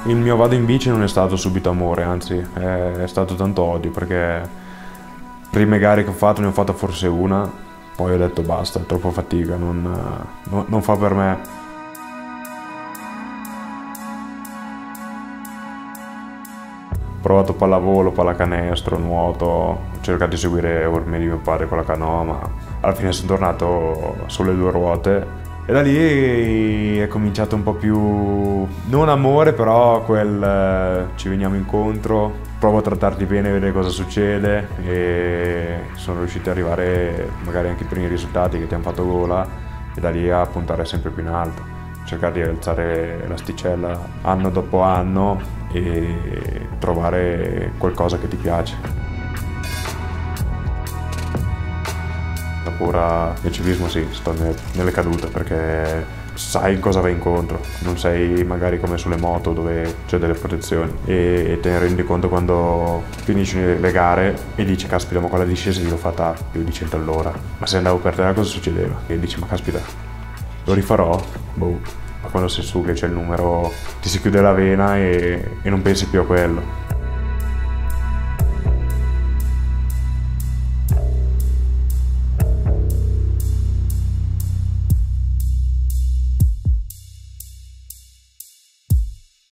Il mio vado in bici non è stato subito amore, anzi è stato tanto odio, perché prime gare che ho fatto ne ho fatta forse una, poi ho detto basta, è troppo fatica, non fa per me. Ho provato pallavolo, pallacanestro, nuoto, ho cercato di seguire orme di mio padre con la canoa, ma alla fine sono tornato sulle due ruote. E da lì è cominciato un po' più, non amore, però ci veniamo incontro, provo a trattarti bene, vedere cosa succede e sono riuscito ad arrivare magari anche ai primi risultati che ti hanno fatto gola e da lì a puntare sempre più in alto, cercare di alzare l'asticella anno dopo anno e trovare qualcosa che ti piace. La paura del ciclismo sì, sto nelle cadute perché sai cosa vai incontro, non sei magari come sulle moto dove c'è delle protezioni e te ne rendi conto quando finisci le gare e dici caspita ma quella discesa io l'ho fatta più di 100 all'ora, ma se andavo per terra cosa succedeva? E dici ma caspita lo rifarò? Boh, ma quando sei su che c'è il numero ti si chiude la vena e non pensi più a quello.